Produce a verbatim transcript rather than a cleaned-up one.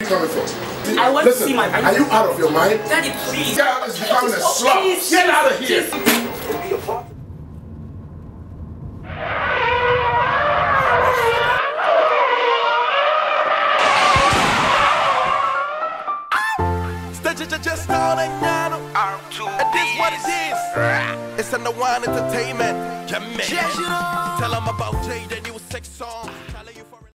coming from? I want Listen, to see my baby. Are you out of your mind? Daddy, please. This girl is becoming a slut. Please, Get out of here. Just all I know. And this what it is. It's an the One Entertainment. Tell them about Jay, the new sex song.